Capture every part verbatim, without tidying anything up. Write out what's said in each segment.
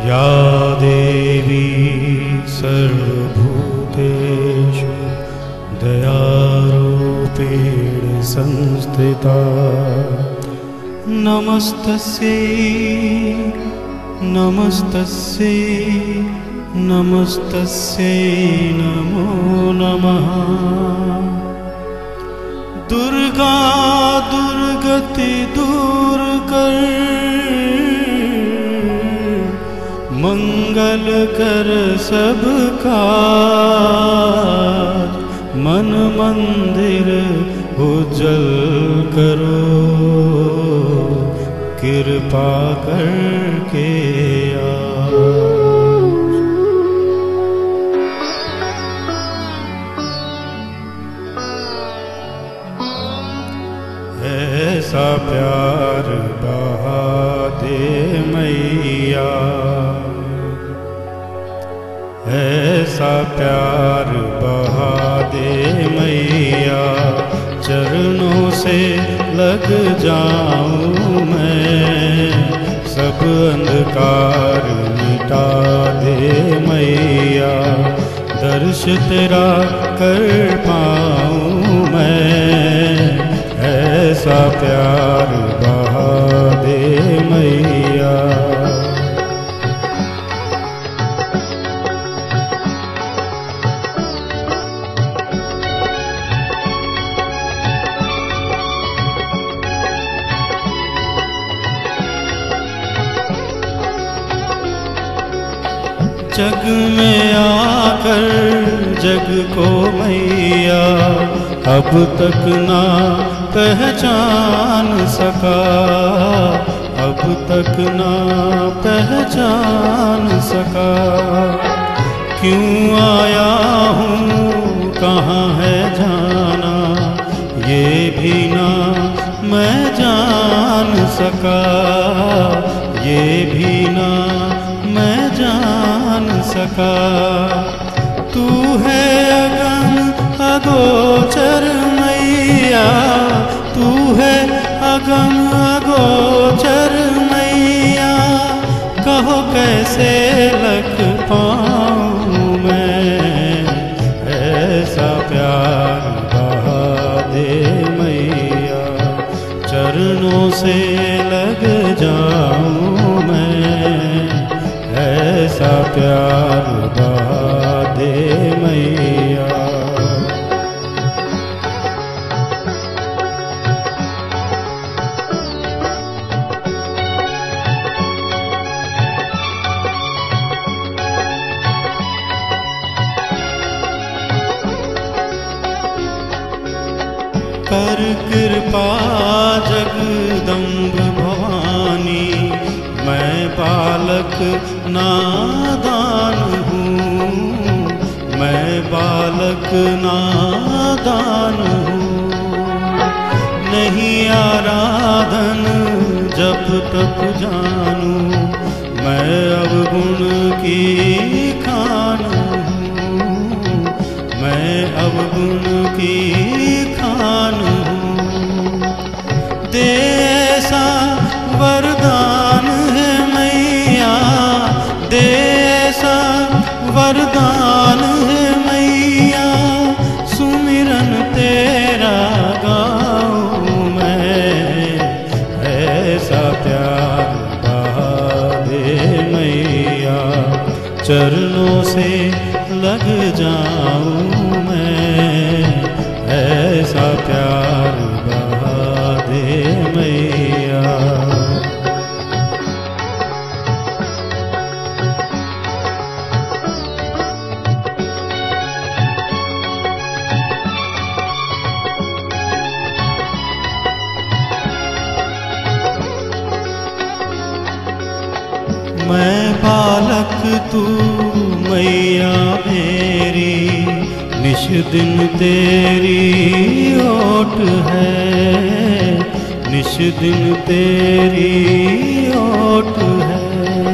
या देवी सर्वभूतेषु दयारूपेण संस्थिता नमस्तस्यै नमस्तस्यै नमस्तस्यै नमो नमः। दुर्गा दुर्गति दूर कर मंगल कर सब काज मन मंदिर उज्जवल करो कृपा करके आज। ऐसा प्यार बहा दे मैया ऐसा प्यार बहा दे मैया चरणों से लग जाऊं मैं सब अंधकार मिटा दे मैया दर्श तेरा कर पाऊं मैं ऐसा प्यार बहा दे मैया। जग में आकर जग को मैया अब तक ना पहचान सका अब तक ना पहचान सका क्यों आया हूँ कहाँ है जाना ये भी ना मैं जान सका ये भी ना मैं जान सका। तू है अगम अगोचर मैया तू है अगम अगोचर मैया कहो कैसे लग पाऊँ मैं ऐसा प्यार बहा दे मैया चरणों से लग जाऊँ मैं ऐसा प्यार बहा दे मैया। कर कृपा जगदम्ब भवानी मैं बालक नादान हूँ मैं बालक नादान हूँ नहीं आराधन जब तक जानूं मैं अवगुण की खान हूँ मैं अवगुण की खान हूँ दे ऐसा वरदान है मैया दे ऐसा वरदान है मैया सुमिरन तेरा गाऊं मैं ऐसा प्यार बहा दे मैया चरणों से लग जाऊं मैं ऐसा प्यार बहा दे मैया। मैं बालक तू मैया मेरी निश दिन तेरी ओट है निश दिन तेरी ओट है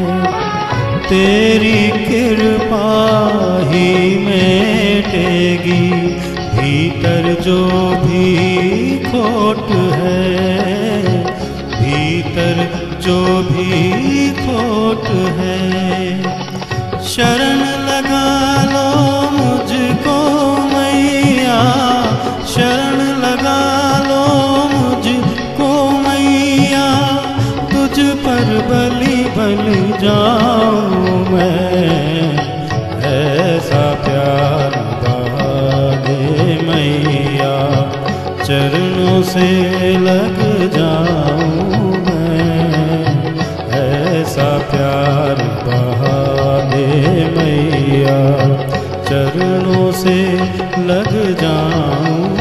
तेरी कृपा ही मेटेगी भीतर जो भी खोट है भीतर जो भी खोट खोट है। शरण लगा लो मुझको मैया, शरण लगा लो मुझको मैया, तुझ पर बलि बन जाऊं मैं। ऐसा प्यार बहा दे मैया, चरणों से लग जाऊं मैं। ऐसा प्यार बहा दे मैया, चरणों से लग जाऊं